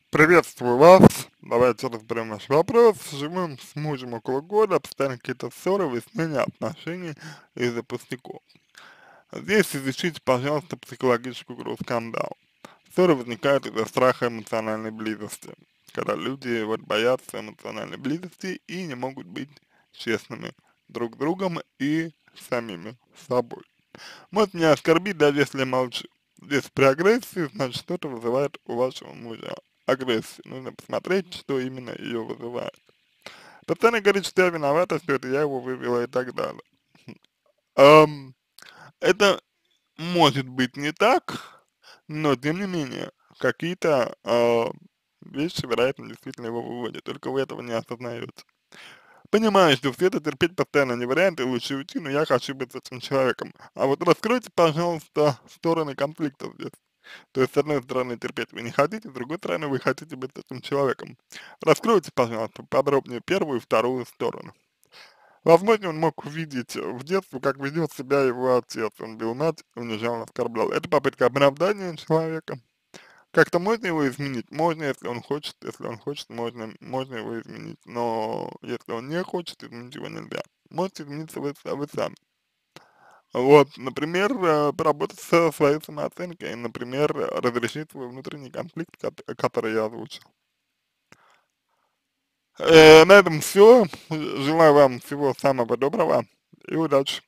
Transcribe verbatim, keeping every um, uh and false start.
Приветствую вас. Давайте разберем наш вопрос. Живем с мужем около года, постоянно какие-то ссоры, выяснения отношений из-за пустяков. Здесь изучите, пожалуйста, психологическую игру скандал. Ссоры возникают из-за страха эмоциональной близости, когда люди вот боятся эмоциональной близости и не могут быть честными друг с другом и самими собой. Может меня оскорбить, даже если я молчу. Здесь при агрессии, значит, что-то вызывает у вашего мужа агрессию. Нужно посмотреть, что именно ее вызывает. Постоянно говорит, что я виновата, что это я его вывела и так далее. Ам, это может быть не так, но тем не менее, какие-то а, вещи, вероятно, действительно его выводят, только вы этого не осознаете. Понимаю, что все это терпеть постоянно не вариант, и лучше уйти, но я хочу быть с этим человеком. А вот раскройте, пожалуйста, стороны конфликта здесь. То есть, с одной стороны, терпеть вы не хотите, с другой стороны, вы хотите быть с этим человеком. Раскройте, пожалуйста, подробнее первую и вторую сторону. Возможно, он мог увидеть в детстве, как ведет себя его отец. Он бил мать, унижал, оскорблял. Это попытка оправдания человека. Как-то можно его изменить? Можно, если он хочет. Если он хочет, можно, можно его изменить. Но если он не хочет, изменить его нельзя. Можете измениться вы, с- вы сами. Вот, например, э, поработать со своей самооценкой, например, разрешить свой внутренний конфликт, кот- который я озвучил. Э, на этом все. Желаю вам всего самого доброго и удачи.